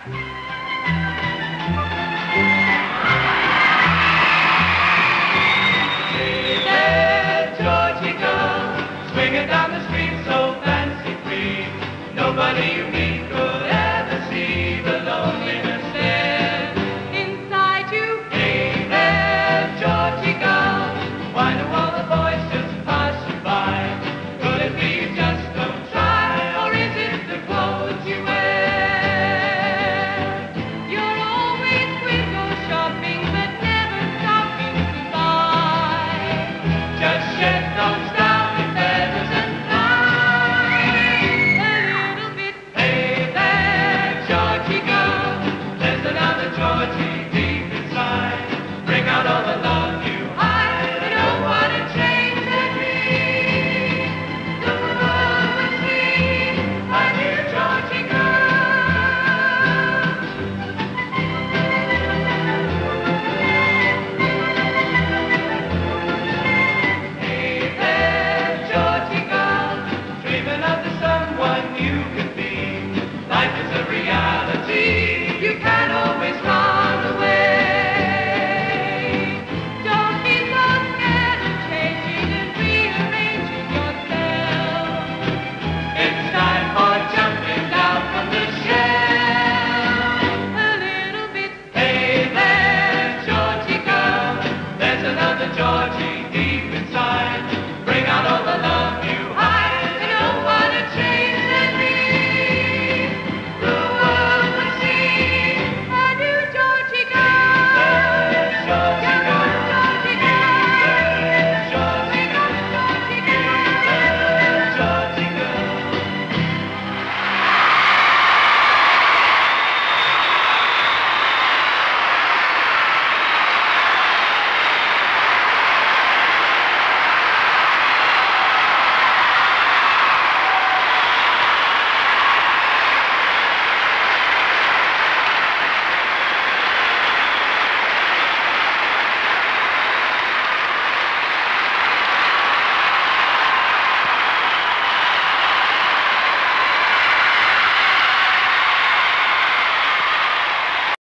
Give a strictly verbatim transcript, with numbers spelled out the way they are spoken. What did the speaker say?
Hey there, Georgie girl, swinging down the street so fancy free. Nobody you meet could ever see the loneliness there inside you. Hey there, Georgie girl, why do all the boys just pass you by? Could it be you just don't try, or is it the clothes you wear? You're always window shopping, but never stopping to buy. Just shed those downy feathers and fly a little bit. Hey there, Georgie girl, there's another Georgie deep inside. Bring out all the love you hide. I don't want to change that dream. The world would see my dear Georgie girl. Hey there, Georgie girl, dreaming of the someone you could be. Life is a